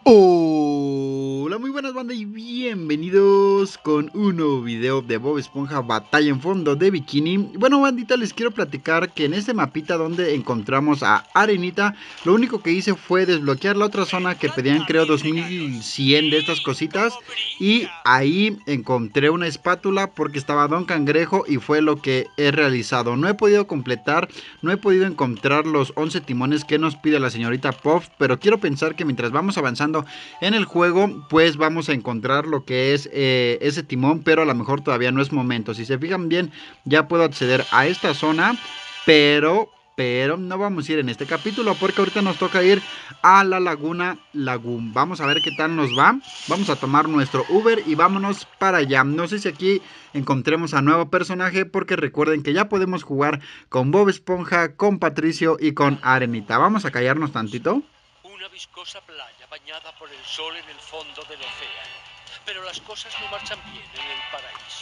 Hola, muy buenas banda y bienvenidos con un nuevo video de Bob Esponja Batalla en Fondo de Bikini. Bueno bandita, les quiero platicar que en este mapita donde encontramos a Arenita, lo único que hice fue desbloquear la otra zona que pedían, creo 2100 de estas cositas. Y ahí encontré una espátula porque estaba Don Cangrejo y fue lo que he realizado. No he podido completar, no he podido encontrar los 11 timones que nos pide la señorita Puff, pero quiero pensar que mientras vamos avanzando en el juego, pues vamos a encontrar lo que es ese timón, pero a lo mejor todavía no es momento. Si se fijan bien, ya puedo acceder a esta zona, pero no vamos a ir en este capítulo porque ahorita nos toca ir a la Laguna Lagoon. Vamos a ver qué tal nos va. Vamos a tomar nuestro Uber y vámonos para allá. No sé si aquí encontremos a nuevo personaje, porque recuerden que ya podemos jugar con Bob Esponja, con Patricio y con Arenita. Vamos a callarnos tantito. Una viscosa playa bañada por el sol en el fondo del océano. Pero las cosas no marchan bien en el paraíso.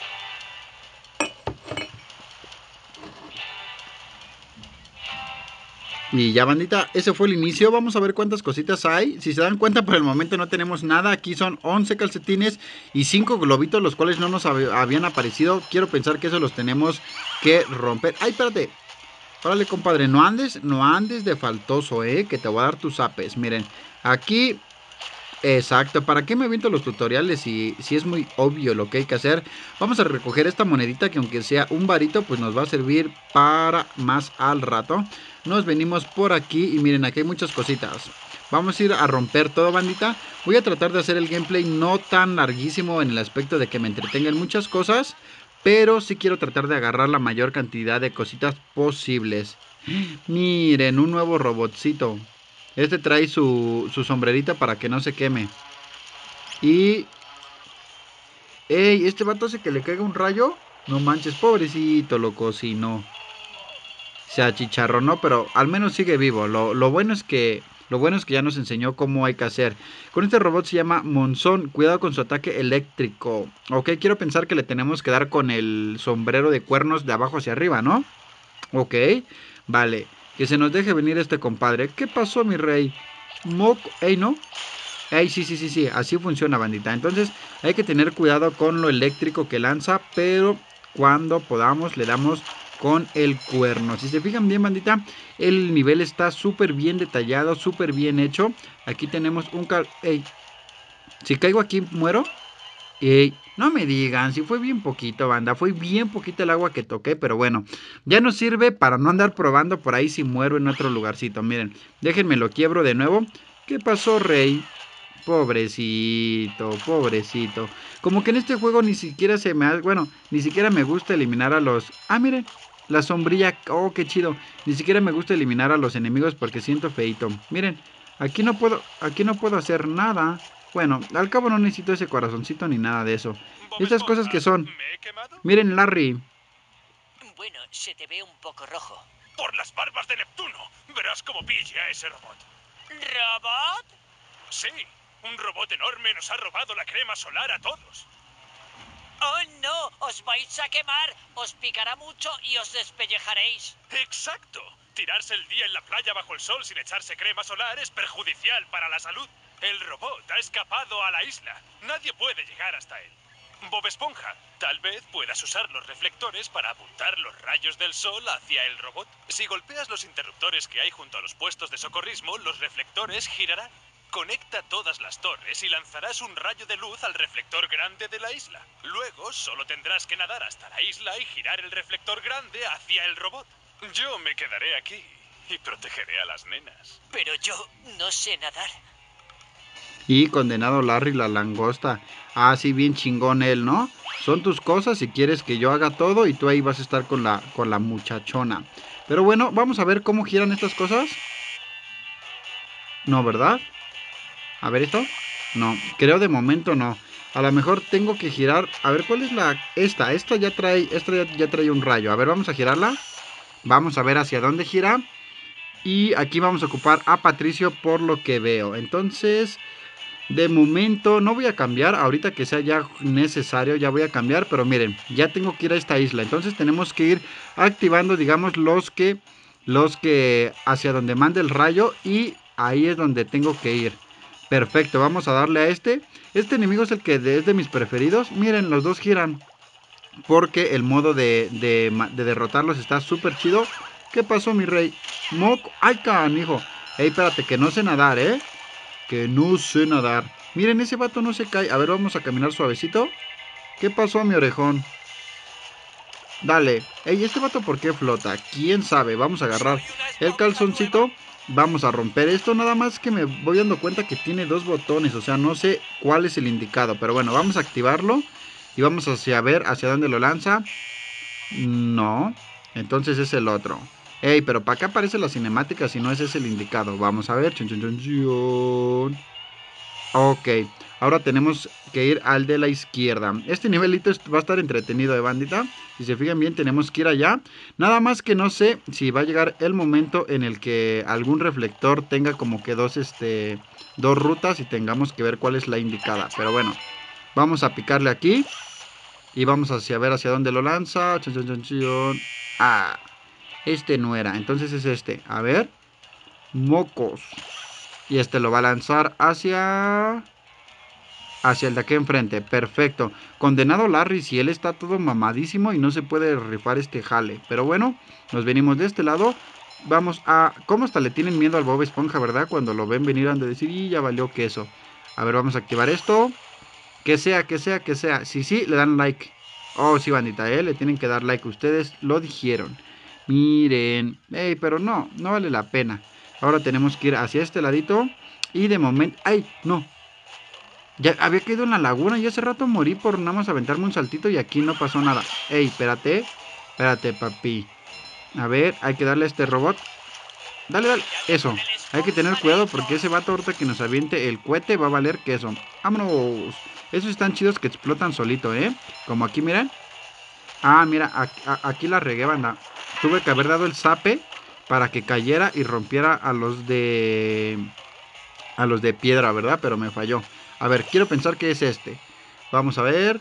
Y ya bandita, ese fue el inicio. Vamos a ver cuántas cositas hay. Si se dan cuenta, por el momento no tenemos nada. Aquí son 11 calcetines y 5 globitos, los cuales no nos habían aparecido. Quiero pensar que eso los tenemos que romper. ¡Ay, espérate! Órale, compadre, no andes de faltoso, que te voy a dar tus apes. Miren, aquí, exacto, ¿para qué me aviento los tutoriales si es muy obvio lo que hay que hacer? Vamos a recoger esta monedita que aunque sea un varito, pues nos va a servir para más al rato. Nos venimos por aquí y miren, aquí hay muchas cositas. Vamos a ir a romper todo, bandita. Voy a tratar de hacer el gameplay no tan larguísimo en el aspecto de que me entretengan muchas cosas, pero sí quiero tratar de agarrar la mayor cantidad de cositas posibles. Miren, un nuevo robotcito. Este trae su sombrerita para que no se queme. Y... ¡ey! Este vato hace que le caiga un rayo. No manches, pobrecito, lo cocinó. Se achicharronó, pero al menos sigue vivo. Lo bueno es que ya nos enseñó cómo hay que hacer. Con este robot se llama Monzón. Cuidado con su ataque eléctrico. Ok, quiero pensar que le tenemos que dar con el sombrero de cuernos de abajo hacia arriba, ¿no? Ok, vale. Que se nos deje venir este compadre. ¿Qué pasó, mi rey? Moco. Ey, ¿no? Ey, sí. Así funciona, bandita. Entonces hay que tener cuidado con lo eléctrico que lanza, pero cuando podamos le damos con el cuerno. Si se fijan bien, bandita, el nivel está súper bien detallado, súper bien hecho. Aquí tenemos un... Ey, si caigo aquí, muero. No me digan, si fue bien poquito, banda. Fue bien poquito el agua que toqué, pero bueno. Ya nos sirve para no andar probando por ahí si muero en otro lugarcito. Miren, déjenme lo quiebro de nuevo. ¿Qué pasó, rey? Pobrecito. Como que en este juego ni siquiera se me... Bueno, ni siquiera me gusta eliminar a los... Ah, miren, la sombrilla. Oh, qué chido. Ni siquiera me gusta eliminar a los enemigos porque siento feito. Miren, aquí no puedo hacer nada. Bueno, al cabo no necesito ese corazoncito ni nada de eso. Bob Estas cosas que Esponja, son... ¿me he quemado? Miren, Larry. Bueno, se te ve un poco rojo. Por las barbas de Neptuno. Verás cómo pille a ese robot. ¿Robot? Sí, un robot enorme nos ha robado la crema solar a todos. ¡Oh, no! ¡Os vais a quemar! Os picará mucho y os despellejaréis. Exacto. Tirarse el día en la playa bajo el sol sin echarse crema solar es perjudicial para la salud. El robot ha escapado a la isla. Nadie puede llegar hasta él. Bob Esponja, tal vez puedas usar los reflectores para apuntar los rayos del sol hacia el robot. Si golpeas los interruptores que hay junto a los puestos de socorrismo, los reflectores girarán. Conecta todas las torres y lanzarás un rayo de luz al reflector grande de la isla. Luego solo tendrás que nadar hasta la isla y girar el reflector grande hacia el robot. Yo me quedaré aquí y protegeré a las nenas. Pero yo no sé nadar. Y condenado Larry la langosta. Ah, sí, bien chingón él, ¿no? Son tus cosas si quieres que yo haga todo y tú ahí vas a estar con la muchachona. Pero bueno, vamos a ver cómo giran estas cosas. No, ¿verdad? A ver esto. No, creo de momento no. A lo mejor tengo que girar. A ver, ¿cuál es la...? Esta ya trae un rayo. A ver, vamos a girarla. Vamos a ver hacia dónde gira. Y aquí vamos a ocupar a Patricio por lo que veo. Entonces... de momento no voy a cambiar, ahorita que sea ya necesario ya voy a cambiar, pero miren, ya tengo que ir a esta isla, entonces tenemos que ir activando, digamos, los que hacia donde mande el rayo y ahí es donde tengo que ir. Perfecto, vamos a darle a este. Este enemigo es el que es de mis preferidos. Miren, los dos giran. Porque el modo de derrotarlos está súper chido. ¿Qué pasó, mi rey? Moco. ¡Ay, canijo! Ey, espérate, que no sé nadar, ¿eh? Que no sé nadar. Miren, ese vato no se cae. A ver, vamos a caminar suavecito. ¿Qué pasó, mi orejón? Dale. Ey, ¿este vato por qué flota? ¿Quién sabe? Vamos a agarrar el calzoncito. Vamos a romper esto. Nada más que me voy dando cuenta que tiene dos botones. O sea, no sé cuál es el indicado. Pero bueno, vamos a activarlo. Y vamos hacia ver hacia dónde lo lanza. No. Entonces es el otro. Ey, pero para acá aparece la cinemática. Si no, ese es el indicado. Vamos a ver. Chun, chun, chun, chun. Ok. Ahora tenemos que ir al de la izquierda. Este nivelito va a estar entretenido de bandita. Si se fijan bien, tenemos que ir allá. Nada más que no sé si va a llegar el momento en el que algún reflector tenga como que dos rutas y tengamos que ver cuál es la indicada. Pero bueno, vamos a picarle aquí. Y vamos hacia ver hacia dónde lo lanza. Chon, chon, chon, chon. Ah, este no era. Entonces es este. A ver. Mocos. Y este lo va a lanzar hacia el de aquí enfrente. Perfecto. Condenado Larry, si él está todo mamadísimo y no se puede rifar este jale. Pero bueno, nos venimos de este lado. Vamos a... ¿Cómo hasta le tienen miedo al Bob Esponja, verdad? Cuando lo ven venir han de decir, y ya valió queso. A ver, vamos a activar esto. Que sea, que sea, que sea. Si sí, le dan like. Oh, sí, bandita, le tienen que dar like. Ustedes lo dijeron. Miren. Ey, pero no vale la pena. Ahora tenemos que ir hacia este ladito. Y de momento... ¡Ay! No. Ya había caído en la laguna y hace rato morí por nada más aventarme un saltito y aquí no pasó nada. Ey, espérate. Espérate, papi. A ver, hay que darle a este robot. Dale, dale. Eso. Hay que tener cuidado porque ese vato ahorita que nos aviente el cohete va a valer queso. ¡Vámonos! Esos están chidos que explotan solito, ¿eh? Como aquí, miren. Ah, mira, aquí la regué, banda. Tuve que haber dado el zape para que cayera y rompiera a los de piedra, ¿verdad? Pero me falló. A ver, quiero pensar que es este. Vamos a ver.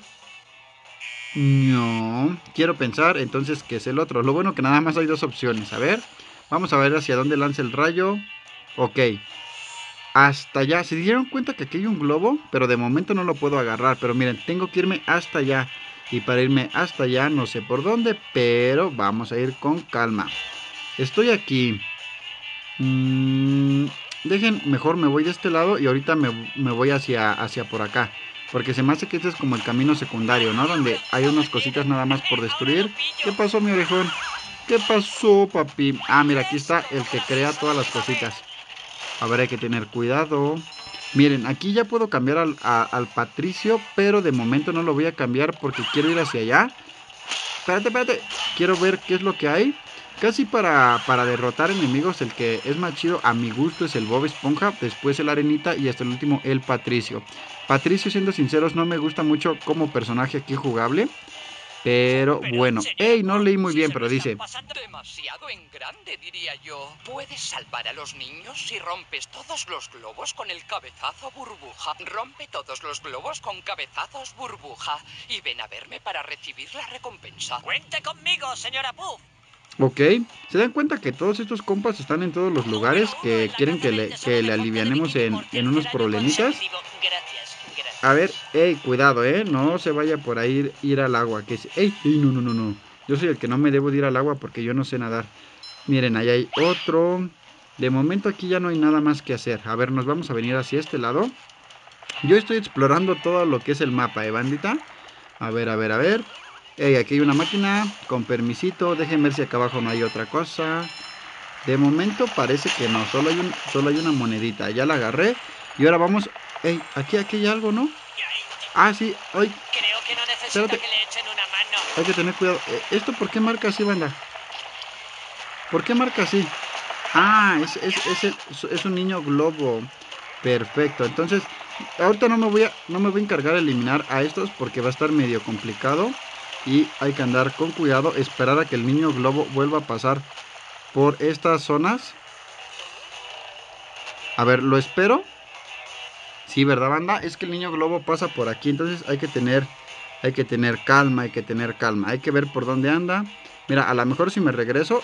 No, quiero pensar entonces que es el otro. Lo bueno que nada más hay dos opciones. A ver, vamos a ver hacia dónde lanza el rayo. Ok, hasta allá. ¿Se dieron cuenta que aquí hay un globo? Pero de momento no lo puedo agarrar. Pero miren, tengo que irme hasta allá. Y para irme hasta allá no sé por dónde, pero vamos a ir con calma. Estoy aquí. Dejen, mejor me voy de este lado y ahorita me voy hacia por acá. Porque se me hace que este es como el camino secundario, ¿no? Donde hay unas cositas nada más por destruir. ¿Qué pasó, mi orejón? ¿Qué pasó, papi? Ah, mira, aquí está el que crea todas las cositas. A ver, hay que tener cuidado. Miren, aquí ya puedo cambiar al Patricio, pero de momento no lo voy a cambiar porque quiero ir hacia allá. Espérate, espérate. Quiero ver qué es lo que hay. Casi para derrotar enemigos, el que es más chido a mi gusto es el Bob Esponja, después el Arenita y hasta el último el Patricio. Patricio, siendo sinceros, no me gusta mucho como personaje aquí jugable. Pero bueno, hey, no leí muy bien, pero dice... Demasiado en grande, diría yo. Puedes salvar a los niños si rompes todos los globos con el cabezazo burbuja. Rompe todos los globos con cabezazos burbuja. Y ven a verme para recibir la recompensa. ¡Cuente conmigo, señora Puff! Ok, se dan cuenta que todos estos compas están en todos los lugares que quieren que le alivianemos en unos problemitas. A ver, hey, cuidado, no se vaya por ahí ir al agua. Que ey, no. Yo soy el que no me debo de ir al agua porque yo no sé nadar. Miren, ahí hay otro. De momento aquí ya no hay nada más que hacer. A ver, nos vamos a venir hacia este lado. Yo estoy explorando todo lo que es el mapa, bandita. A ver. Hey, aquí hay una máquina. Con permisito. Dejen ver si acá abajo no hay otra cosa. De momento parece que no. Solo hay una monedita. Ya la agarré. Y ahora vamos. Hey, aquí hay algo, ¿no? Ah, sí. Ay. Creo que no necesita que le echen una mano. Hay que tener cuidado. ¿Esto por qué marca así, banda? ¿Por qué marca así? Ah, es un niño globo. Perfecto. Entonces, ahorita no me voy a encargar de eliminar a estos porque va a estar medio complicado. Y hay que andar con cuidado. Esperar a que el niño globo vuelva a pasar por estas zonas. A ver, ¿lo espero? Sí, ¿verdad, banda? Es que el niño globo pasa por aquí. Entonces hay que tener calma, hay que ver por dónde anda. Mira, a lo mejor si me regreso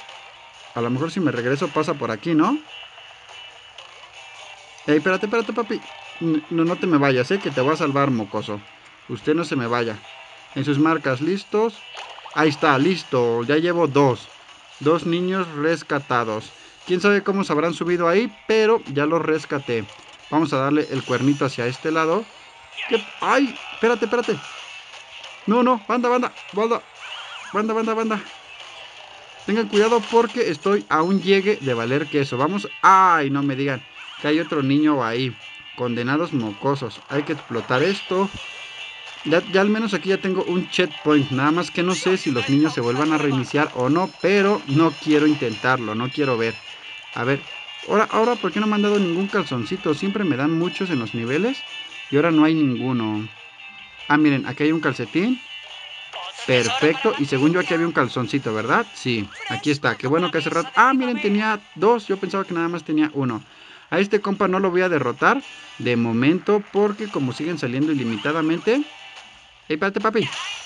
pasa por aquí, ¿no? Ey, espérate, papi. No, no te me vayas, que te voy a salvar, mocoso. Usted no se me vaya. En sus marcas, listos. Ahí está, listo. Ya llevo 2. 2 niños rescatados. Quién sabe cómo se habrán subido ahí, pero ya los rescaté. Vamos a darle el cuernito hacia este lado. ¿Qué? ¡Ay! Espérate, espérate. No, no, banda, banda, banda. Banda, banda, banda. Tengan cuidado porque estoy a un llegue de valer queso. Vamos. ¡Ay! No me digan que hay otro niño ahí. Condenados mocosos. Hay que explotar esto. Ya al menos aquí ya tengo un checkpoint. Nada más que no sé si los niños se vuelvan a reiniciar o no. Pero no quiero intentarlo. No quiero ver. A ver. Ahora, ¿por qué no me han dado ningún calzoncito? Siempre me dan muchos en los niveles. Y ahora no hay ninguno. Ah, miren. Aquí hay un calcetín. Perfecto. Y según yo aquí había un calzoncito, ¿verdad? Sí. Aquí está. Qué bueno que hace rato. Ah, miren. Tenía 2. Yo pensaba que nada más tenía 1. A este compa no lo voy a derrotar de momento. Porque como siguen saliendo ilimitadamente... ¡Ey, espérate, papi!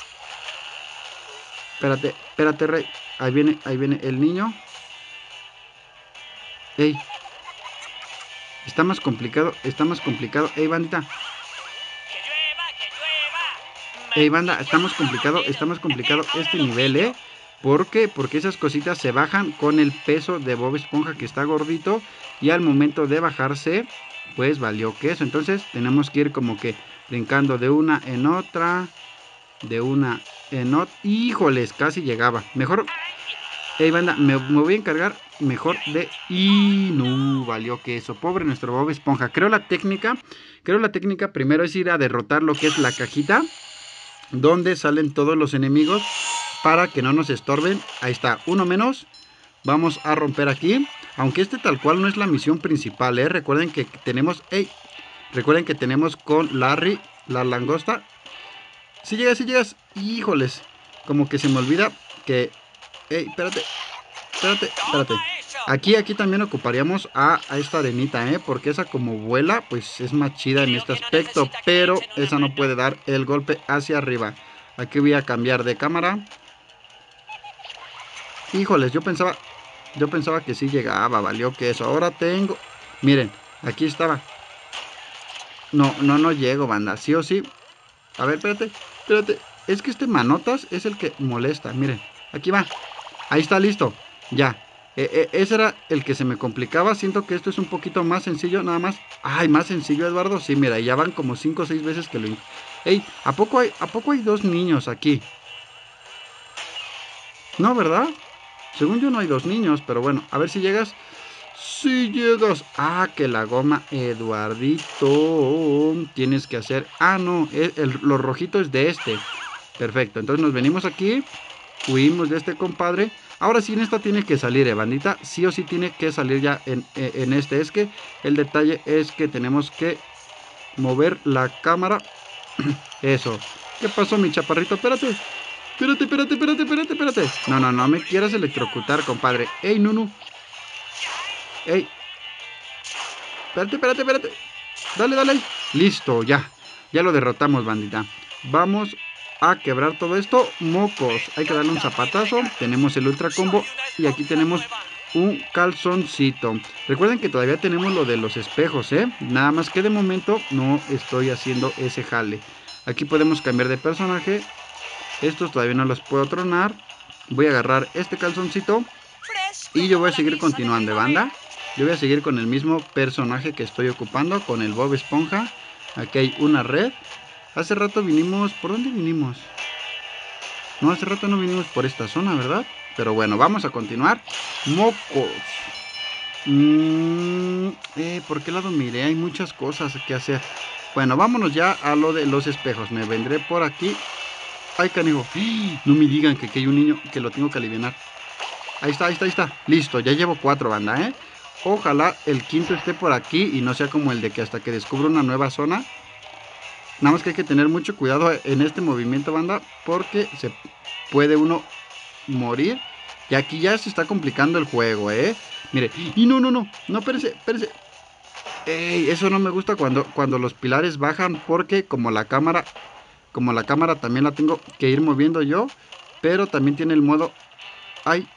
Espérate, espérate, rey. Ahí viene el niño. ¡Ey! Está más complicado, está más complicado. ¡Ey, bandita! ¡Ey, banda! Está más complicado este nivel, ¿eh? ¿Por qué? Porque esas cositas se bajan con el peso de Bob Esponja, que está gordito. Y al momento de bajarse, pues valió queso. Entonces tenemos que ir como que brincando de una en otra. De una en otra. ¡Híjoles! Casi llegaba. Mejor... Ey, banda, me voy a encargar mejor de... Y no, valió queso. Pobre nuestro Bob Esponja. Creo la técnica primero es ir a derrotar lo que es la cajita, donde salen todos los enemigos, para que no nos estorben. Ahí está, uno menos. Vamos a romper aquí. Aunque este tal cual no es la misión principal, ¿eh? Recuerden que tenemos... ¡Ey! Recuerden que tenemos con Larry la langosta. Si llegas, si llegas. Híjoles. Como que se me olvida que... ¡Ey! Espérate. Espérate, espérate. Aquí también ocuparíamos a esta arenita, ¿eh? Porque esa como vuela, pues es más chida en este aspecto. Pero esa no puede dar el golpe hacia arriba. Aquí voy a cambiar de cámara. Híjoles, yo pensaba que sí llegaba, valió que eso. Ahora tengo... Miren, aquí estaba. No llego, banda. Sí o sí. A ver, espérate, espérate. Es que este manotas es el que molesta. Miren, aquí va. Ahí está, listo. Ya. Ese era el que se me complicaba. Siento que esto es un poquito más sencillo, nada más. Ay, más sencillo, Eduardo. Sí, mira, ya van como 5 o 6 veces que lo... Ey, ¿a poco hay 2 niños aquí? No, ¿verdad? Según yo no hay 2 niños, pero bueno, a ver si llegas. Si llegas. Ah, que la goma, Eduardito. Tienes que hacer... Ah, no, lo rojito es de este. Perfecto, entonces nos venimos aquí. Huimos de este compadre. Ahora sí en esta tiene que salir, bandita. Sí o sí tiene que salir ya en este. Es que el detalle es que tenemos que mover la cámara. Eso. ¿Qué pasó, mi chaparrito? Espérate. Espérate. No me quieras electrocutar, compadre. Ey, no. Ey. Espérate. Dale. Listo, ya. Ya lo derrotamos, bandita. Vamos a quebrar todo esto. Mocos. Hay que darle un zapatazo. Tenemos el ultra combo. Y aquí tenemos un calzoncito. Recuerden que todavía tenemos lo de los espejos, ¿eh? Nada más que de momento no estoy haciendo ese jale. Aquí podemos cambiar de personaje. Estos todavía no los puedo tronar. Voy a agarrar este calzoncito. Y yo voy a seguir continuando, banda. Yo voy a seguir con el mismo personaje que estoy ocupando, con el Bob Esponja. Aquí hay una red. Hace rato vinimos... ¿Por dónde vinimos? No, hace rato no vinimos por esta zona, ¿verdad? Pero bueno, vamos a continuar. Mocos. ¿Por qué lado miré? Hay muchas cosas que hacer. Bueno, vámonos ya a lo de los espejos. Me vendré por aquí. Ay, canijo. No me digan que hay un niño que lo tengo que aliviar. Ahí está. Listo, ya llevo 4, banda, ¿eh? Ojalá el quinto esté por aquí y no sea como el de que hasta que descubra una nueva zona. Nada más que hay que tener mucho cuidado en este movimiento, banda, porque se puede uno morir. Y aquí ya se está complicando el juego, ¿eh? Mire, y no, espérese. Ey, eso no me gusta cuando los pilares bajan, porque como la cámara también la tengo que ir moviendo yo, pero también tiene el modo... Ay.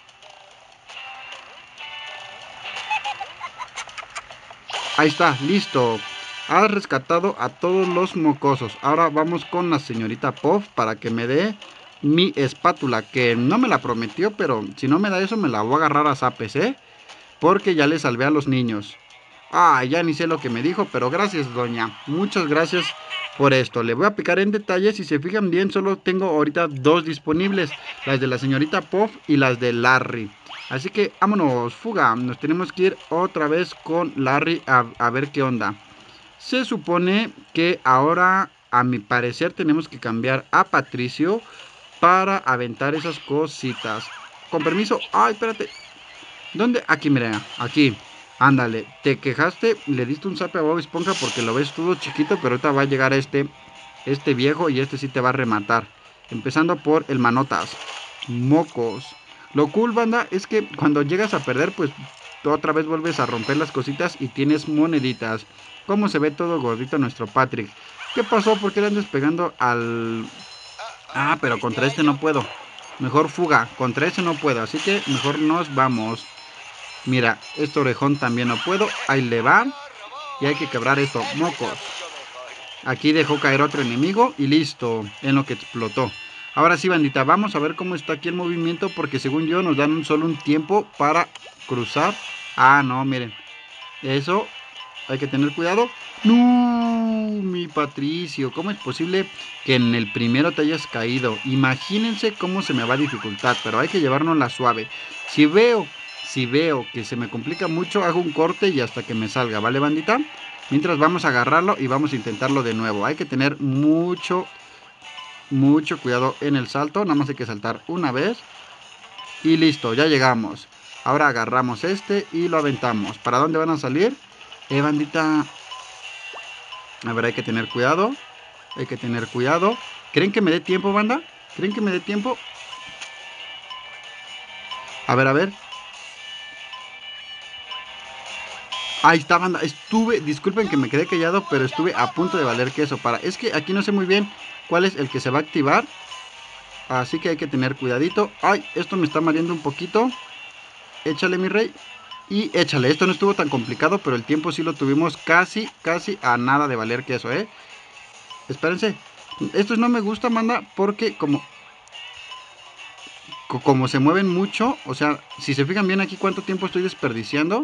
Ahí está, listo. Has rescatado a todos los mocosos. Ahora vamos con la señorita Puff para que me dé mi espátula, que no me la prometió, pero si no me da eso me la voy a agarrar a zapes, porque ya le salvé a los niños. Ya ni sé lo que me dijo, pero gracias, doña. Muchas gracias por esto. Le voy a picar en detalle. Si se fijan bien, solo tengo ahorita 2 disponibles. Las de la señorita Puff y las de Larry. Así que vámonos, fuga. Nos tenemos que ir otra vez con Larry a ver qué onda. Se supone que ahora, a mi parecer, tenemos que cambiar a Patricio para aventar esas cositas. Con permiso. Ay, espérate. ¿Dónde? Aquí, mira, aquí. Ándale, te quejaste, le diste un zape a Bob Esponja porque lo ves todo chiquito, pero ahorita va a llegar este viejo y este sí te va a rematar. Empezando por el manotas. Mocos. Lo cool, banda, es que cuando llegas a perder, pues otra vez vuelves a romper las cositas y tienes moneditas. ¿Cómo se ve todo gordito nuestro Patrick? ¿Qué pasó? ¿Por qué le andas pegando al...? Pero contra este no puedo. Mejor fuga, contra este no puedo, así que mejor nos vamos. Mira, este orejón también no puedo. Ahí le va. Y hay que quebrar esto. Mocos. Aquí dejó caer otro enemigo. Y listo. En lo que explotó. Ahora sí, bandita. Vamos a ver cómo está aquí el movimiento. Porque según yo nos dan solo un tiempo para cruzar. No, miren. Eso. Hay que tener cuidado. No, mi Patricio. ¿Cómo es posible que en el primero te hayas caído? Imagínense cómo se me va a dificultar. Pero hay que llevarnos la suave. Si veo que se me complica mucho, hago un corte y hasta que me salga, ¿vale, bandita? Mientras vamos a agarrarlo y vamos a intentarlo de nuevo. Hay que tener mucho cuidado en el salto. Nada más hay que saltar una vez. Y listo, ya llegamos. Ahora agarramos este y lo aventamos. ¿Para dónde van a salir? Bandita. A ver, hay que tener cuidado. Hay que tener cuidado. ¿Creen que me dé tiempo, banda? ¿Creen que me dé tiempo? A ver. Ahí está, banda. Disculpen que me quedé callado, pero estuve a punto de valer queso. Es que aquí no sé muy bien cuál es el que se va a activar. Así que hay que tener cuidadito. Ay, esto me está mareando un poquito. Échale, mi rey. Y échale. Esto no estuvo tan complicado, pero el tiempo sí lo tuvimos casi a nada de valer queso, Espérense. Estos no me gustan, banda, porque como se mueven mucho, o sea, si se fijan bien aquí cuánto tiempo estoy desperdiciando.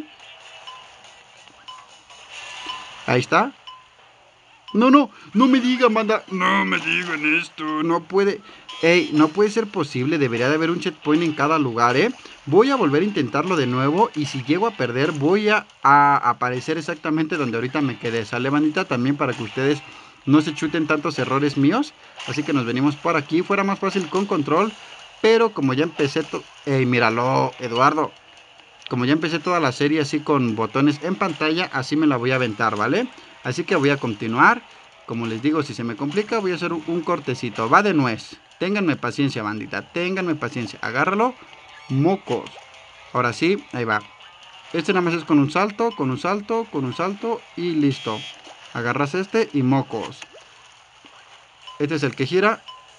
Ahí está. No me digan, banda. No me digan esto. No puede. No puede ser posible. Debería de haber un checkpoint en cada lugar, Voy a volver a intentarlo de nuevo. Y si llego a perder, voy a aparecer exactamente donde ahorita me quedé. ¿Sale, bandita? También para que ustedes no se chuten tantos errores míos. Así que nos venimos por aquí. Fuera más fácil con control. Pero como ya empecé... míralo, Eduardo. Como ya empecé toda la serie así con botones en pantalla, así me la voy a aventar, ¿vale? Así que voy a continuar. Como les digo, si se me complica, voy a hacer un cortecito. Va de nuez. Ténganme paciencia, bandita. Ténganme paciencia. Agárralo. Mocos. Ahora sí, ahí va. Este nada más es con un salto, con un salto, con un salto y listo. Agarras este y mocos. Este es el que gira.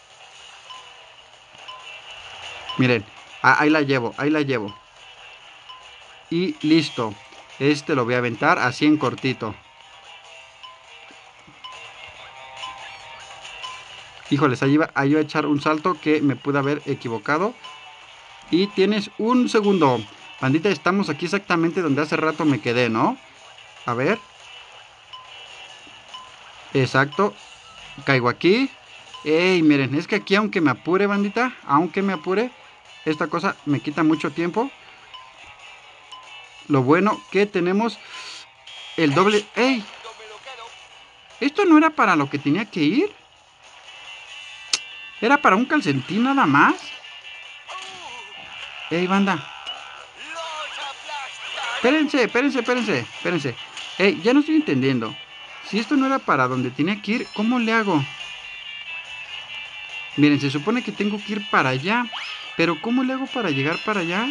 Miren, ahí la llevo, ahí la llevo. Y listo. Este lo voy a aventar así en cortito. Híjoles, ahí iba a echar un salto que me pude haber equivocado. Y tienes un segundo. Bandita, estamos aquí exactamente donde hace rato me quedé, ¿no? A ver. Exacto. Caigo aquí. Ey, miren, es que aquí aunque me apure, bandita, aunque me apure, esta cosa me quita mucho tiempo. Lo bueno que tenemos el doble... ¡Ey! ¿Esto no era para lo que tenía que ir? ¿Era para un calcetín nada más? ¡Ey, banda! Espérense. Ey, ya no estoy entendiendo. Si esto no era para donde tenía que ir, ¿cómo le hago? Miren, se supone que tengo que ir para allá. Pero ¿cómo le hago para llegar para allá?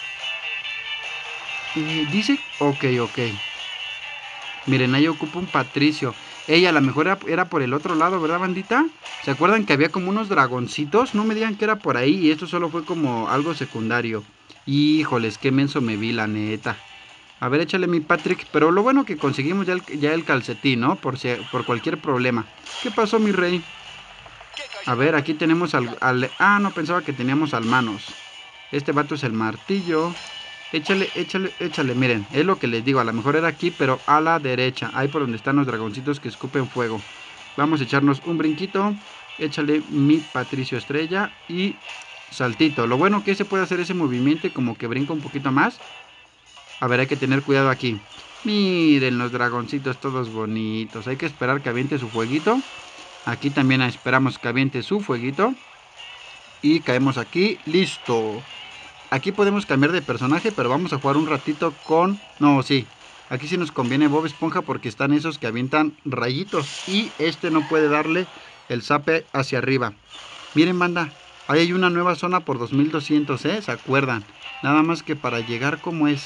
Dice... Ok. Miren, ahí ocupa un Patricio. A lo mejor era por el otro lado, ¿verdad, bandita? ¿Se acuerdan que había como unos dragoncitos? No me digan que era por ahí y esto solo fue como algo secundario. Híjoles, qué menso me vi, la neta. A ver, échale mi Patrick. Pero lo bueno que conseguimos ya el calcetín, ¿no? Por cualquier problema. ¿Qué pasó, mi rey? A ver, aquí tenemos Ah, no, pensaba que teníamos al Manos. Este vato es el martillo. Échale, échale, échale. Miren, es lo que les digo. A lo mejor era aquí, pero a la derecha. Ahí por donde están los dragoncitos que escupen fuego. Vamos a echarnos un brinquito. Échale mi Patricio Estrella y saltito. Lo bueno que se puede hacer ese movimiento como que brinca un poquito más. A ver, hay que tener cuidado aquí. Miren los dragoncitos todos bonitos. Hay que esperar que aviente su fueguito. Aquí también esperamos que aviente su fueguito. Y caemos aquí. Listo. Aquí podemos cambiar de personaje, pero vamos a jugar un ratito con... No, sí. Aquí sí nos conviene Bob Esponja porque están esos que avientan rayitos. Y este no puede darle el zape hacia arriba. Miren, banda. Ahí hay una nueva zona por 2200, ¿eh? ¿Se acuerdan? Nada más que para llegar como es...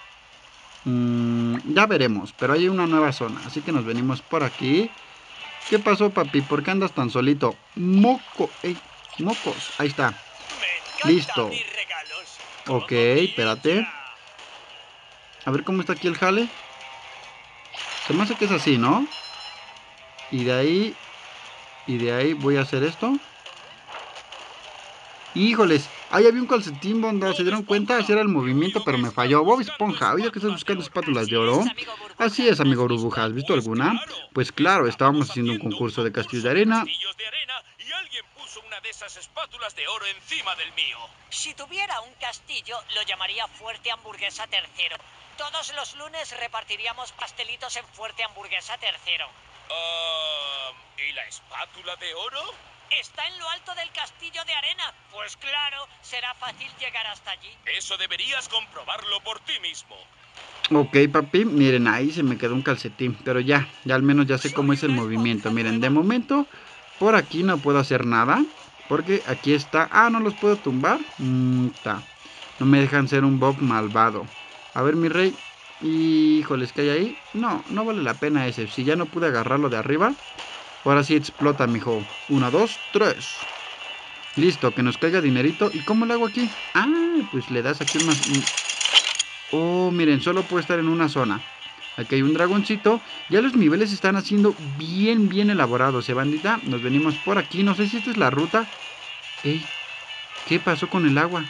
ya veremos, pero hay una nueva zona. Así que nos venimos por aquí. ¿Qué pasó, papi? ¿Por qué andas tan solito? Moco, ey, mocos. Ahí está. Listo. Ok, espérate. A ver cómo está aquí el jale. Se me hace que es así, ¿no? Y de ahí voy a hacer esto. Híjoles, ahí había un calcetín, banda. ¿Se dieron cuenta? Así era el movimiento, pero me falló. Bob Esponja, ¿oye que estás buscando espátulas de oro? Así es, amigo Burbuja. ¿Has visto alguna? Pues claro, estábamos haciendo un concurso de castillos de arena. Y alguien puso una de esas espátulas de oro encima del mío. Si tuviera un castillo, lo llamaría Fuerte Hamburguesa Tercero. Todos los lunes repartiríamos pastelitos en Fuerte Hamburguesa Tercero. ¿Y la espátula de oro? Está en lo alto del castillo de arena. Pues claro, será fácil llegar hasta allí. Eso deberías comprobarlo por ti mismo. Ok, papi, miren, ahí se me quedó un calcetín. Pero ya al menos ya sé cómo es el movimiento. Miren, de momento, por aquí no puedo hacer nada. Porque aquí está... Ah, no los puedo tumbar. No me dejan ser un Bob malvado. A ver, mi rey. Híjoles, ¿qué hay ahí? No vale la pena ese. Si ya no pude agarrarlo de arriba. Ahora sí explota, mijo. 1, 2, 3. Listo, que nos caiga dinerito. ¿Y cómo lo hago aquí? Ah, pues le das aquí más... Oh, miren, solo puede estar en una zona. Aquí hay un dragoncito. Ya los niveles están haciendo bien elaborados, ¿eh, bandita? Nos venimos por aquí. No sé si esta es la ruta. Ey, ¿qué pasó con el agua?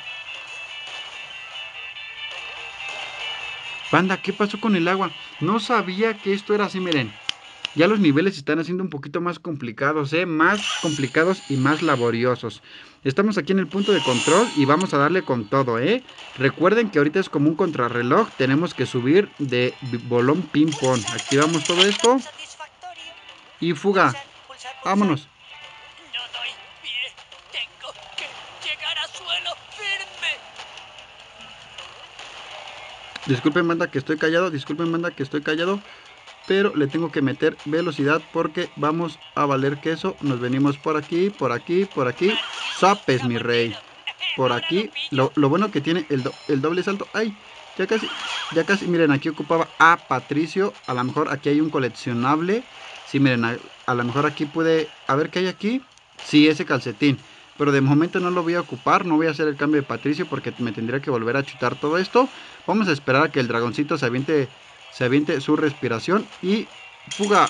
Banda, ¿qué pasó con el agua? No sabía que esto era así, miren. Ya los niveles se están haciendo un poquito más complicados, más complicados y más laboriosos. Estamos aquí en el punto de control y vamos a darle con todo, Recuerden que ahorita es como un contrarreloj. Tenemos que subir de bolón ping pong. Activamos todo esto. Y fuga. Vámonos. No doy pie. Tengo que llegar a suelo firme. Disculpen, banda, que estoy callado. Pero le tengo que meter velocidad porque vamos a valer queso. Nos venimos por aquí. Zapes, mi rey. Por aquí. Lo bueno que tiene el doble salto. ¡Ay! Ya casi. Miren, aquí ocupaba a Patricio. A lo mejor aquí hay un coleccionable. Sí, miren, a lo mejor aquí puede... A ver, ¿qué hay aquí? Sí, ese calcetín. Pero de momento no lo voy a ocupar. No voy a hacer el cambio de Patricio porque me tendría que volver a chutar todo esto. Vamos a esperar a que el dragoncito se aviente su respiración y fuga.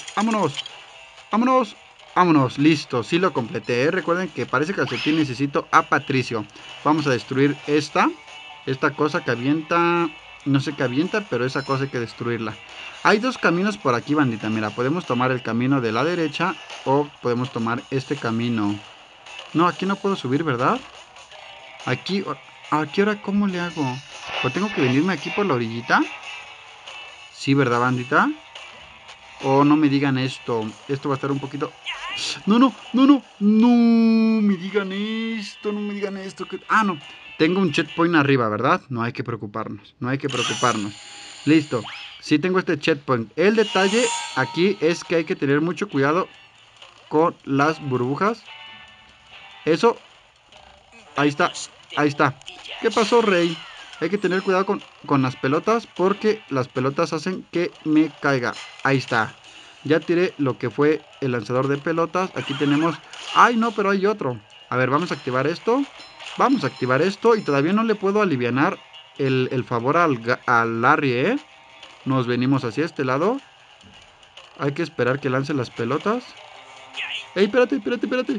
Vámonos, listo, sí lo completé, Recuerden que para ese calcetín necesito a Patricio. Vamos a destruir esta cosa que avienta. No sé qué avienta, pero esa cosa hay que destruirla. Hay dos caminos por aquí, bandita. Mira, podemos tomar el camino de la derecha o podemos tomar este camino. No, aquí no puedo subir, ¿verdad? Aquí ahora, ¿cómo le hago? ¿O tengo que venirme aquí por la orillita? Sí, ¿verdad, bandita? Oh, no me digan esto. Esto va a estar un poquito... No me digan esto, Ah, no. Tengo un checkpoint arriba, ¿verdad? No hay que preocuparnos. Listo. Sí tengo este checkpoint. El detalle aquí es que hay que tener mucho cuidado con las burbujas. Eso. Ahí está. ¿Qué pasó, rey? Hay que tener cuidado con las pelotas porque las pelotas hacen que me caiga. Ahí está. Ya tiré lo que fue el lanzador de pelotas. Aquí tenemos... ¡Ay, no! Pero hay otro. A ver, vamos a activar esto. Y todavía no le puedo alivianar el favor al Larry, Nos venimos hacia este lado. Hay que esperar que lance las pelotas. ¡Ey, espérate, espérate, espérate!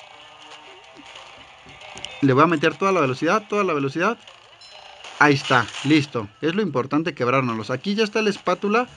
Le voy a meter toda la velocidad, toda la velocidad. Ahí está, listo. Es lo importante quebrárnoslos. Aquí ya está la espátula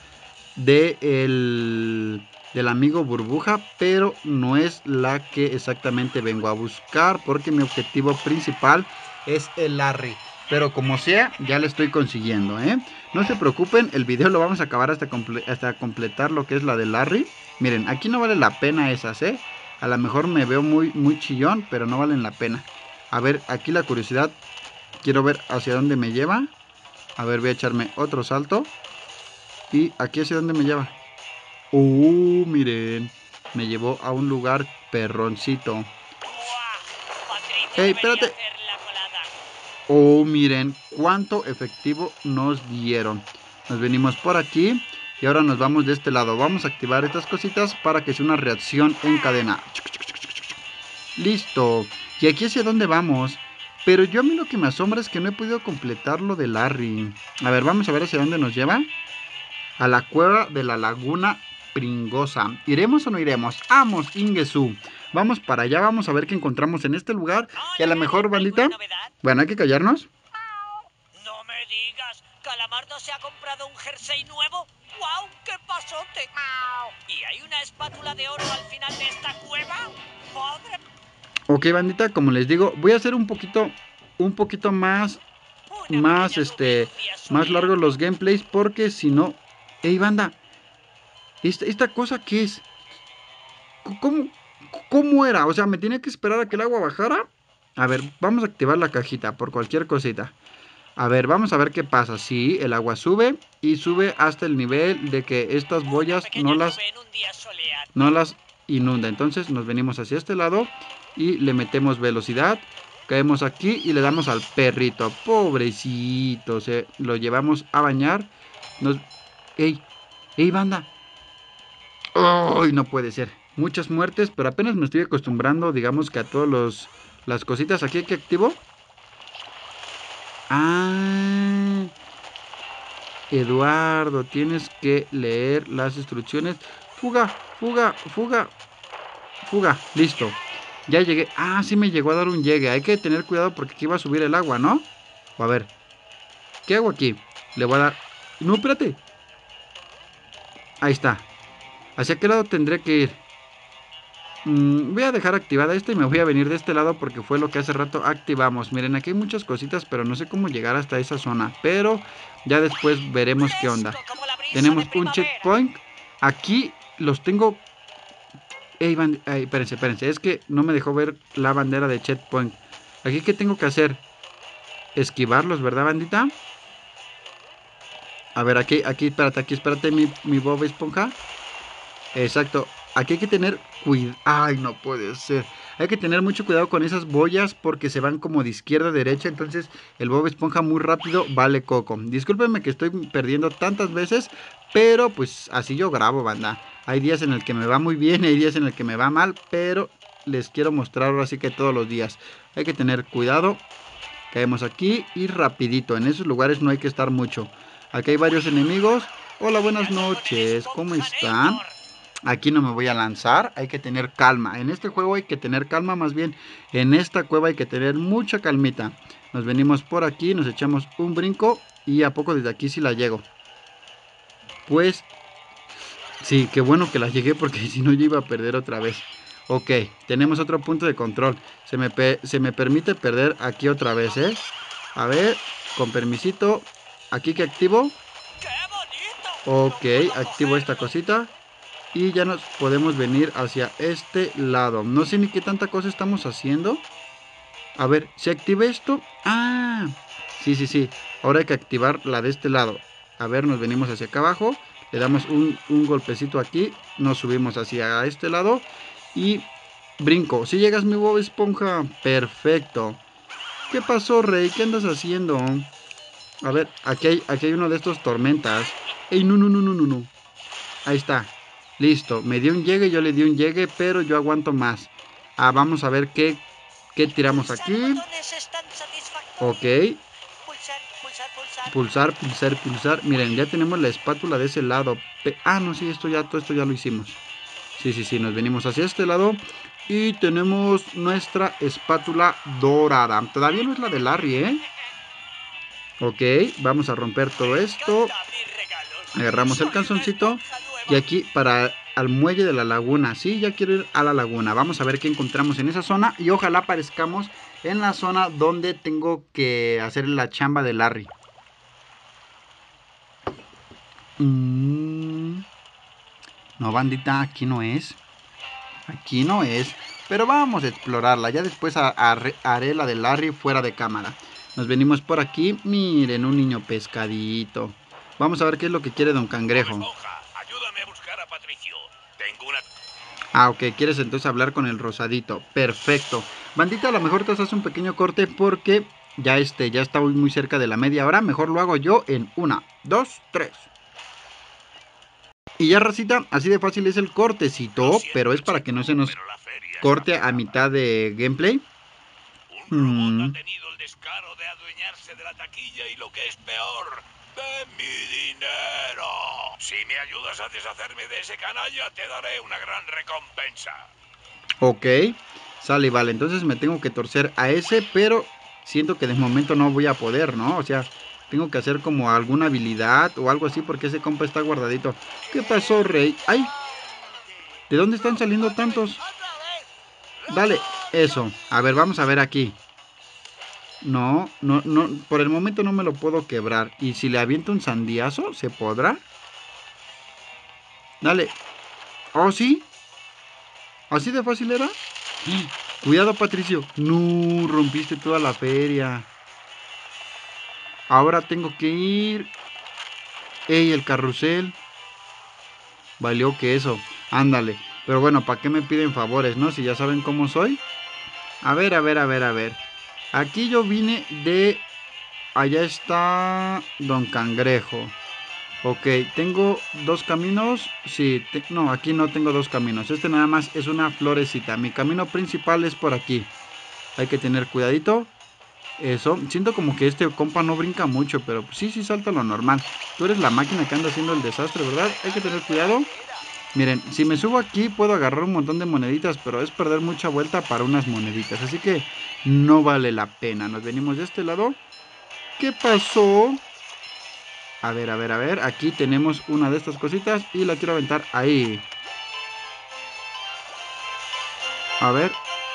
del amigo burbuja, pero no es la que exactamente vengo a buscar, porque mi objetivo principal es el Larry. Pero como sea, ya le estoy consiguiendo, ¿eh? No se preocupen, el video lo vamos a acabar hasta completar lo que es la de Larry. Miren, aquí no vale la pena esas, ¿eh? A lo mejor me veo muy chillón, pero no valen la pena. A ver, aquí la curiosidad, quiero ver hacia dónde me lleva. A ver, voy a echarme otro salto. Y aquí hacia dónde me lleva. Miren, me llevó a un lugar perroncito. ¡Ey, espérate! Miren, cuánto efectivo nos dieron. Nos venimos por aquí y ahora nos vamos de este lado. Vamos a activar estas cositas para que sea una reacción en cadena. Listo. Y aquí hacia dónde vamos. Pero yo a mí lo que me asombra es que no he podido completar lo de Larry. A ver, vamos a ver hacia dónde nos lleva. A la cueva de la laguna Pringosa. ¿Iremos o no iremos? ¡Vamos, Ingesu! Vamos para allá, vamos a ver qué encontramos en este lugar. Y a lo mejor, bandita... Bueno, hay que callarnos. No me digas, ¿Calamardo se ha comprado un jersey nuevo? ¡Guau! ¡Qué pasote! ¿Y hay una espátula de oro al final de esta cueva? ¡Madre! Ok, bandita, como les digo, voy a hacer un poquito más largos los gameplays, porque si no... ¡Ey, banda! ¿Esta cosa qué es? ¿Cómo era? O sea, ¿me tenía que esperar a que el agua bajara? A ver, vamos a activar la cajita por cualquier cosita. A ver, vamos a ver qué pasa. Sí, el agua sube y sube hasta el nivel de que estas boyas no las inunda. Entonces nos venimos hacia este lado y le metemos velocidad. Caemos aquí y le damos al perrito. Pobrecito, lo llevamos a bañar. ¡Ey! ¡Ey, banda! ¡Ay, no puede ser! Muchas muertes, pero apenas me estoy acostumbrando, digamos que a todas las cositas. Aquí que activo. Eduardo, tienes que leer las instrucciones. Fuga, fuga, fuga, fuga. Listo. Ya llegué. Sí me llegó a dar un llegue. Hay que tener cuidado porque aquí va a subir el agua, ¿no? A ver. ¿Qué hago aquí? Le voy a dar... No, espérate. Ahí está. ¿Hacia qué lado tendré que ir? Voy a dejar activada esta y me voy a venir de este lado porque fue lo que hace rato activamos. Miren, aquí hay muchas cositas, pero no sé cómo llegar hasta esa zona. Pero ya después veremos qué onda. Tenemos un checkpoint. Aquí los tengo... espérense, espérense. Es que no me dejó ver la bandera de checkpoint. Aquí, ¿qué tengo que hacer? Esquivarlos, ¿verdad, bandita? A ver, aquí, espérate, mi Bob Esponja. Exacto. Aquí hay que tener cuidado. Ay, no puede ser. Hay que tener mucho cuidado con esas boyas porque se van como de izquierda a derecha. Entonces el Bob Esponja muy rápido vale coco. Discúlpenme que estoy perdiendo tantas veces, pero pues así yo grabo, banda. Hay días en el que me va muy bien, hay días en el que me va mal, pero les quiero mostrar así que todos los días. Hay que tener cuidado. Caemos aquí y rapidito. En esos lugares no hay que estar mucho. Aquí hay varios enemigos. Hola, buenas noches. ¿Cómo están? Aquí no me voy a lanzar, hay que tener calma. En este juego hay que tener calma, más bien en esta cueva hay que tener mucha calmita. Nos venimos por aquí, nos echamos un brinco y a poco desde aquí sí la llego. Pues sí, qué bueno que la llegué porque si no yo iba a perder otra vez. Ok, tenemos otro punto de control. Se me permite perder aquí otra vez, ¿eh? A ver, con permisito. Aquí que activo. Ok, activo esta cosita. Y ya nos podemos venir hacia este lado. No sé ni qué tanta cosa estamos haciendo. A ver, si activé esto. Sí. Ahora hay que activar la de este lado. A ver, nos venimos hacia acá abajo. Le damos un golpecito aquí. Nos subimos hacia este lado. Y brinco. Si llegas, mi Bob Esponja. Perfecto. ¿Qué pasó, Rey? ¿Qué andas haciendo? A ver, aquí hay uno de estos tormentas. ¡Ey, no! Ahí está. Listo, me dio un llegue, yo le di un llegue, pero yo aguanto más. Vamos a ver qué tiramos aquí. Ok. Pulsar, pulsar, pulsar. Miren, ya tenemos la espátula de ese lado. No, sí, todo esto ya lo hicimos. Sí, nos venimos hacia este lado. Y tenemos nuestra espátula dorada. Todavía no es la de Larry, ¿eh? Ok, vamos a romper todo esto. Agarramos el calzoncito. Y aquí para al muelle de la laguna. Sí, ya quiero ir a la laguna. Vamos a ver qué encontramos en esa zona. Y ojalá aparezcamos en la zona donde tengo que hacer la chamba de Larry. No, bandita, aquí no es. Aquí no es. Pero vamos a explorarla. Ya después haré la de Larry fuera de cámara. Nos venimos por aquí. Miren, un niño pescadito. Vamos a ver qué es lo que quiere Don Cangrejo. Ayúdame a buscar a Patricio. Tengo una... Ok, quieres entonces hablar con el rosadito. Perfecto. Bandita, a lo mejor te haces un pequeño corte porque ya está muy cerca de la media hora. Mejor lo hago yo en 1, 2, 3. Y ya, racita, así de fácil es el cortecito, pero es para que no se nos corte a mitad de gameplay. Un robot ha tenido el descaro de adueñarse de la taquilla y lo que es peor, de mi dinero. Si me ayudas a deshacerme de ese canalla, te daré una gran recompensa. Ok, sale, vale, entonces me tengo que torcer a ese, pero siento que de momento no voy a poder, ¿no? O sea, tengo que hacer como alguna habilidad o algo así porque ese compa está guardadito. ¿Qué pasó, rey? ¡Ay! ¿De dónde están saliendo tantos? Dale, eso. A ver, vamos a ver aquí. No, por el momento no me lo puedo quebrar. ¿Y si le aviento un sandiazo, se podrá? Dale. ¿Oh, sí? ¿Así de fácil era? Cuidado, Patricio. No, rompiste toda la feria. Ahora tengo que ir. ¡Ey, el carrusel! Valió que eso. Ándale. Pero bueno, ¿para qué me piden favores, no? Si ya saben cómo soy. A ver. Aquí yo vine de... Allá está Don Cangrejo. Ok, tengo dos caminos. Sí, no, aquí no tengo dos caminos. Este nada más es una florecita. Mi camino principal es por aquí. Hay que tener cuidadito. Eso, siento como que este compa no brinca mucho, pero sí salta lo normal. Tú eres la máquina que anda haciendo el desastre, ¿verdad? Hay que tener cuidado. Miren, si me subo aquí puedo agarrar un montón de moneditas, pero es perder mucha vuelta para unas moneditas. Así que no vale la pena. Nos venimos de este lado. ¿Qué pasó? A ver. Aquí tenemos una de estas cositas y la quiero aventar ahí. A ver.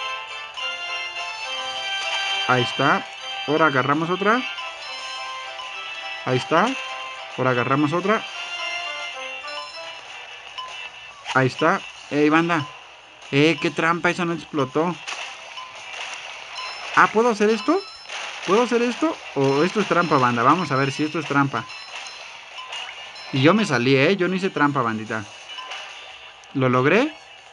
Ahí está. Ahora agarramos otra. Ahí está. Ahora agarramos otra. Ahí está. ¡Ey, banda! ¡Qué trampa! Esa no explotó. ¿Puedo hacer esto? ¿Puedo hacer esto? ¿O esto es trampa, banda? Vamos a ver si esto es trampa. Y yo me salí, yo no hice trampa, bandita. ¿Lo logré?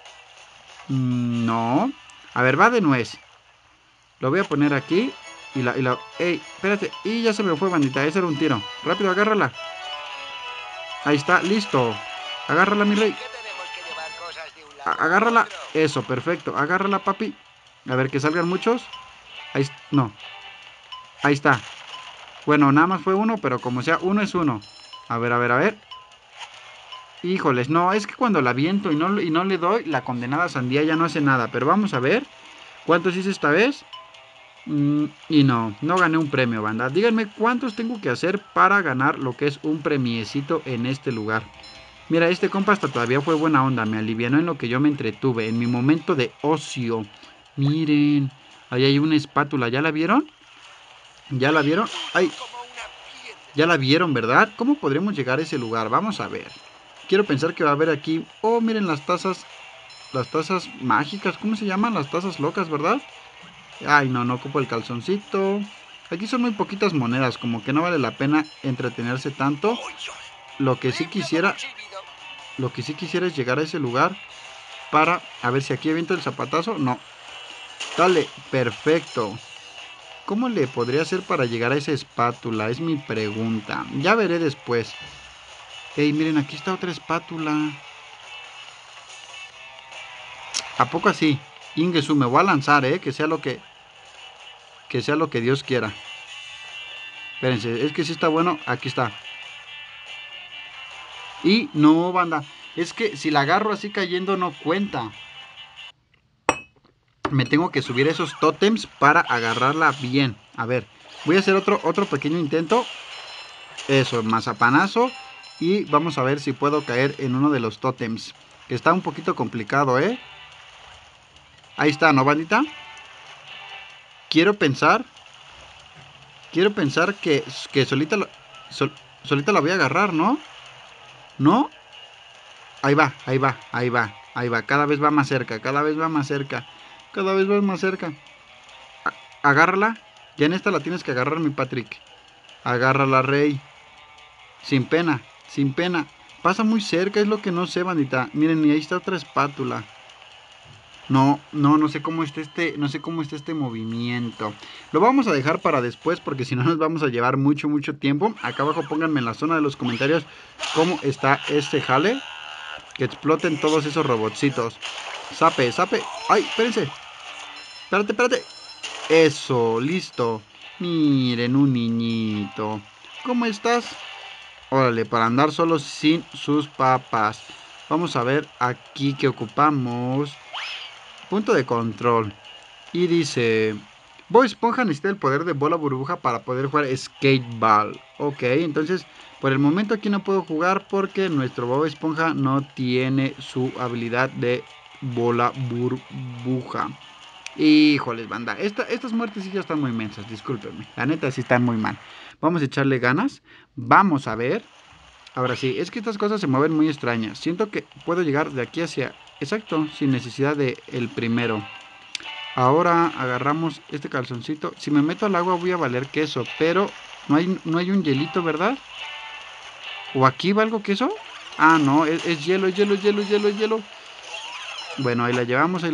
No. A ver, va de nuez. Lo voy a poner aquí. ¡Ey! Espérate. Y ya se me fue, bandita. Ese era un tiro. Rápido, agárrala. Ahí está, listo. Agárrala, mi rey. Agárrala. Eso, perfecto. Agárrala, papi. A ver, que salgan muchos. Ahí, no. Ahí está. Bueno, nada más fue uno, pero como sea, uno es uno. A ver. Híjoles, no, es que cuando la aviento y no le doy, la condenada sandía ya no hace nada. Pero vamos a ver. ¿Cuántos hice esta vez? Y no gané un premio, banda. Díganme cuántos tengo que hacer para ganar lo que es un premiecito en este lugar. Mira, este compa hasta todavía fue buena onda. Me alivianó en lo que yo me entretuve. En mi momento de ocio. Miren, ahí hay una espátula. ¿Ya la vieron? ¿Ya la vieron? ¡Ay! Ya la vieron, ¿verdad? ¿Cómo podremos llegar a ese lugar? Vamos a ver. Quiero pensar que va a haber aquí... Oh, miren las tazas. Las tazas mágicas. ¿Cómo se llaman? Las tazas locas, ¿verdad? Ay, no ocupo el calzoncito. Aquí son muy poquitas monedas. Como que no vale la pena entretenerse tanto. Lo que sí quisiera es llegar a ese lugar para... A ver si aquí aviento el zapatazo. No. Dale, perfecto. ¿Cómo le podría hacer para llegar a esa espátula? Es mi pregunta. Ya veré después. Ey, miren, aquí está otra espátula. ¿A poco así? Ingesu, me voy a lanzar, que sea lo que Dios quiera. Espérense, es que sí está bueno. Aquí está. Y no, banda. Es que si la agarro así cayendo no cuenta. Me tengo que subir esos tótems para agarrarla bien. A ver, voy a hacer otro pequeño intento. Eso, mazapanazo. Y vamos a ver si puedo caer en uno de los tótems. Que está un poquito complicado, ¿eh? Ahí está, ¿no, bandita? Quiero pensar que solita la voy a agarrar, ¿no? ¿No? Ahí va, ahí va, ahí va, ahí va. Cada vez va más cerca, cada vez va más cerca. Cada vez va más cerca. Agárrala. Ya en esta la tienes que agarrar, mi Patrick. Agárrala, Rey. Sin pena, sin pena. Pasa muy cerca, es lo que no sé, bandita. Miren, y ahí está otra espátula. No sé cómo está este movimiento. Lo vamos a dejar para después porque si no nos vamos a llevar mucho tiempo. Acá abajo pónganme en la zona de los comentarios cómo está este jale. Que exploten todos esos robotcitos. Sape. Ay, espérense. Espérate. Eso, listo. Miren, un niñito. ¿Cómo estás? Órale, para andar solo sin sus papás. Vamos a ver aquí que ocupamos. Punto de control. Y dice: Bob Esponja necesita el poder de bola burbuja para poder jugar skateball. Ok, entonces por el momento aquí no puedo jugar porque nuestro Bob Esponja no tiene su habilidad de bola burbuja. Híjoles, banda, estas muertes sí ya están muy mensas, discúlpenme. La neta sí están muy mal. Vamos a echarle ganas. Vamos a ver. Ahora sí, es que estas cosas se mueven muy extrañas. Siento que puedo llegar de aquí hacia... Exacto, sin necesidad de el primero. Ahora agarramos este calzoncito. Si me meto al agua voy a valer queso, pero no hay un hielito, ¿verdad? ¿O aquí va algo queso? Ah, no, es hielo. Bueno, ahí la llevamos.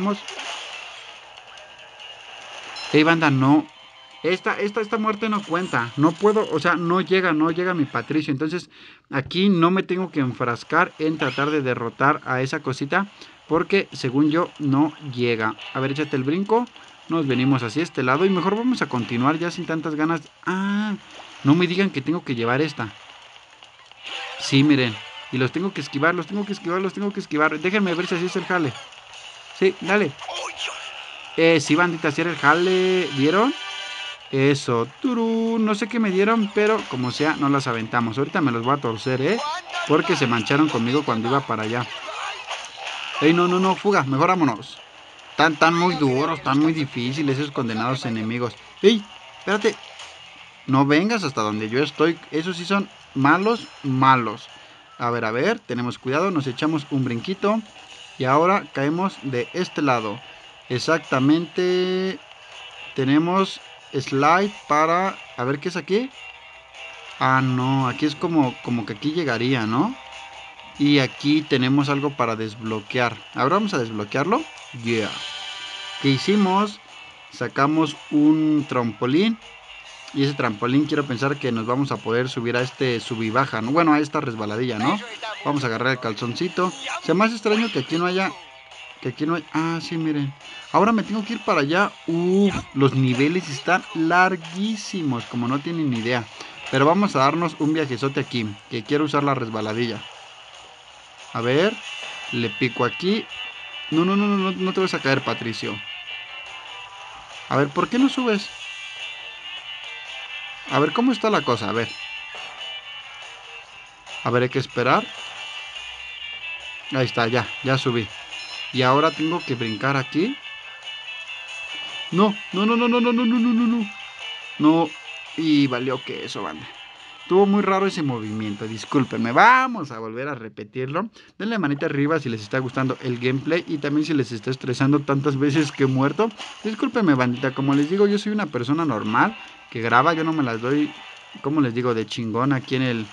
Ey, banda, no. Esta muerte no cuenta. No puedo, o sea, no llega mi Patricio. Entonces, aquí no me tengo que enfrascar en tratar de derrotar a esa cosita. Porque, según yo, no llega. A ver, échate el brinco. Nos venimos hacia este lado. Y mejor vamos a continuar ya sin tantas ganas. Ah, no me digan que tengo que llevar esta. Sí, miren. Y los tengo que esquivar. Déjenme ver si así es el jale. Sí, dale. Sí, bandita, si era el jale. ¿Vieron? Eso, turú, no sé qué me dieron, pero como sea, no las aventamos. Ahorita me los voy a torcer, porque se mancharon conmigo cuando iba para allá. Ey, no, fuga, mejor vámonos. Tan muy duros, tan muy difíciles esos condenados enemigos. Ey, espérate. No vengas hasta donde yo estoy. Esos sí son malos. A ver, tenemos cuidado, nos echamos un brinquito. Y ahora caemos de este lado. Exactamente. Tenemos slide para... A ver, ¿qué es aquí? Ah, no, aquí es como que aquí llegaría, ¿no? Y aquí tenemos algo para desbloquear. Ahora vamos a desbloquearlo. Yeah. ¿Qué hicimos? Sacamos un trampolín. Y ese trampolín quiero pensar que nos vamos a poder subir a este sub y baja, ¿no? Bueno, a esta resbaladilla, ¿no? Vamos a agarrar el calzoncito. Se me hace extraño que aquí no haya... Ah, sí, miren. Ahora me tengo que ir para allá. Los niveles están larguísimos, como no tienen ni idea. Pero vamos a darnos un viajezote aquí, que quiero usar la resbaladilla. A ver, le pico aquí. No te vas a caer, Patricio. A ver, ¿por qué no subes? A ver, ¿cómo está la cosa? A ver, hay que esperar. Ahí está, ya subí. Y ahora tengo que brincar aquí. No. No, y valió que eso, banda. Estuvo muy raro ese movimiento, discúlpenme. Vamos a volver a repetirlo. Denle manita arriba si les está gustando el gameplay y también si les está estresando tantas veces que he muerto. Discúlpenme, bandita, como les digo, yo soy una persona normal que graba, yo no me las doy, como les digo, de chingón aquí en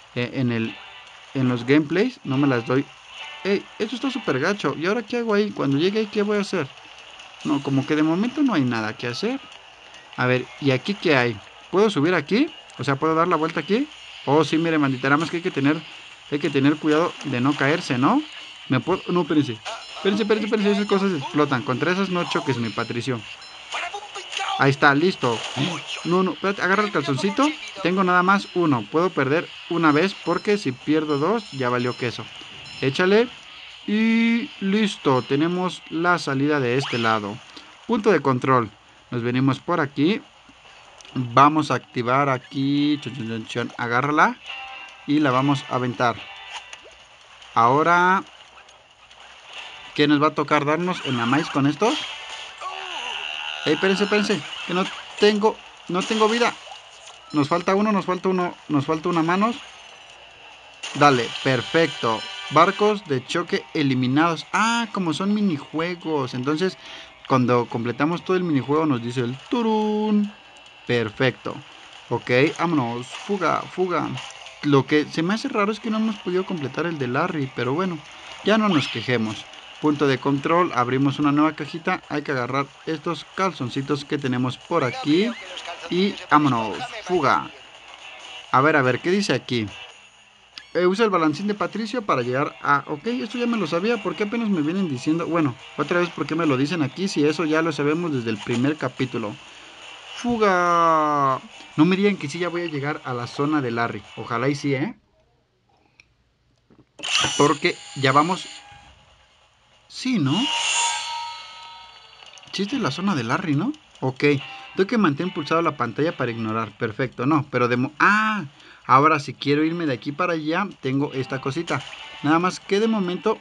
los gameplays, no me las doy. Ey, esto está súper gacho. ¿Y ahora qué hago ahí? Cuando llegue ahí, ¿qué voy a hacer? No, como que de momento no hay nada que hacer. A ver, ¿y aquí qué hay? ¿Puedo subir aquí? O sea, ¿puedo dar la vuelta aquí? Oh, sí, mire, mandita, nada más que hay que tener cuidado de no caerse, ¿no? Me puedo... No, espérense, esas cosas explotan. Contra esas no choques, mi Patricio. Ahí está, listo. No, no, espérate, agarra el calzoncito. Tengo nada más uno. Puedo perder una vez porque si pierdo dos ya valió queso. Échale. Y listo, tenemos la salida de este lado. Punto de control. Nos venimos por aquí. Vamos a activar aquí. Agárrala. Y la vamos a aventar. Ahora, ¿qué nos va a tocar darnos en la maíz con esto? Ey, espérense, que no tengo vida. Nos falta uno, nos falta una mano. Dale, perfecto. Barcos de choque eliminados. Ah, como son minijuegos. Entonces, cuando completamos todo el minijuego nos dice el turún. Perfecto. Ok, vámonos. Fuga. Lo que se me hace raro es que no hemos podido completar el de Larry. Pero bueno, ya no nos quejemos. Punto de control, abrimos una nueva cajita. Hay que agarrar estos calzoncitos que tenemos por aquí. Y vámonos, fuga. A ver, ¿qué dice aquí? Usa el balancín de Patricio para llegar a... Ok, esto ya me lo sabía, ¿por qué apenas me vienen diciendo? Bueno, otra vez, ¿por qué me lo dicen aquí? Si eso ya lo sabemos desde el primer capítulo. ¡Fuga! No me digan que sí ya voy a llegar a la zona de Larry. Ojalá y sí, ¿eh? Porque ya vamos... Sí, ¿no? Sí, esta es la zona de Larry, ¿no? Ok. Tengo que mantener pulsado la pantalla para ignorar. Perfecto, no, pero de... ahora si quiero irme de aquí para allá, tengo esta cosita. Nada más que de momento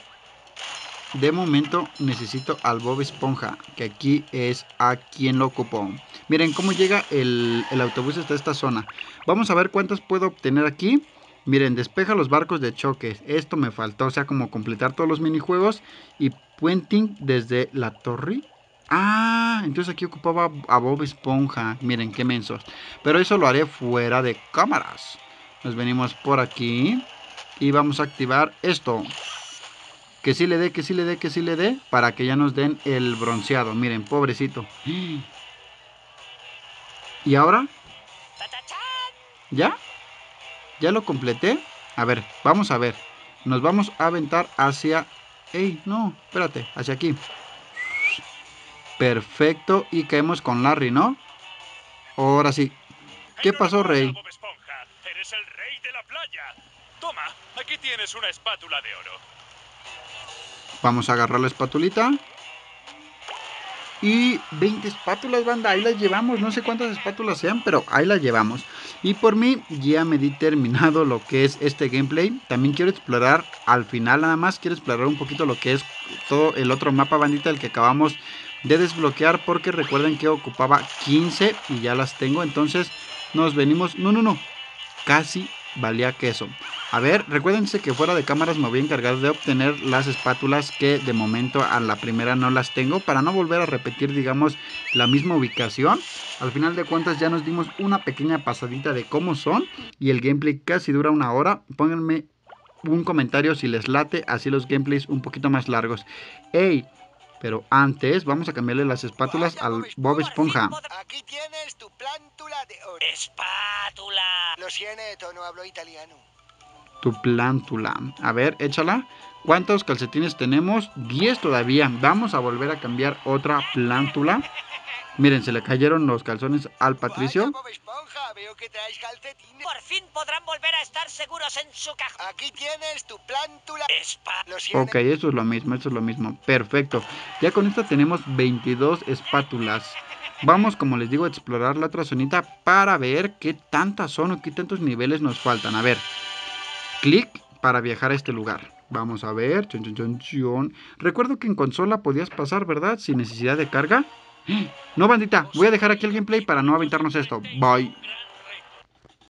necesito al Bob Esponja, que aquí es a quien lo ocupó. Miren cómo llega el autobús hasta esta zona. Vamos a ver cuántos puedo obtener aquí. Miren, despeja los barcos de choque. Esto me faltó, o sea, como completar todos los minijuegos. Y puenting desde la torre. Ah, entonces aquí ocupaba a Bob Esponja. Miren, qué mensos. Pero eso lo haré fuera de cámaras. Nos venimos por aquí. Y vamos a activar esto. Que sí le dé, para que ya nos den el bronceado. Miren, pobrecito. ¿Y ahora? ¿Ya? ¿Ya lo completé? A ver, vamos a ver. Nos vamos a aventar hacia... ¡Ey! No, espérate, hacia aquí. Perfecto, y caemos con Larry, ¿no? Ahora sí. ¿Qué pasó, Rey? Bob Esponja, eres el rey de la playa. Toma, aquí tienes una espátula de oro. Vamos a agarrar la espatulita. Y 20 espátulas, banda, ahí las llevamos. No sé cuántas espátulas sean, pero ahí las llevamos. Y por mí ya me di terminado lo que es este gameplay. También quiero explorar, al final nada más, quiero explorar un poquito lo que es todo el otro mapa, bandita, el que acabamos de desbloquear. Porque recuerden que ocupaba 15 y ya las tengo. Entonces nos venimos... No, casi valía queso. A ver, recuérdense que fuera de cámaras me voy a encargar de obtener las espátulas que de momento a la primera no las tengo, para no volver a repetir, digamos, la misma ubicación. Al final de cuentas ya nos dimos una pequeña pasadita de cómo son y el gameplay casi dura una hora. Pónganme un comentario si les late así los gameplays un poquito más largos. ¡Ey! Pero antes vamos a cambiarle las espátulas al Bob Esponja. Aquí tienes tu plántula de oro. ¡Espátula! Lo siento, no hablo italiano. Tu plántula. A ver, échala. ¿Cuántos calcetines tenemos? 10 todavía. Vamos a volver a cambiar otra plántula. Miren, se le cayeron los calzones al Patricio. Vaya, Bob Esponja, veo que traes calcetines. Por fin podrán volver a estar seguros en su cajón. Aquí tienes tu plántula. Lo Ok, siento. eso es lo mismo. Perfecto. Ya con esta tenemos 22 espátulas. Vamos, como les digo, a explorar la otra zonita para ver qué tantas son o qué tantos niveles nos faltan. A ver. Clic para viajar a este lugar. Vamos a ver. Recuerdo que en consola podías pasar, ¿verdad? Sin necesidad de carga. No, bandita. Voy a dejar aquí el gameplay para no aventarnos esto. Bye.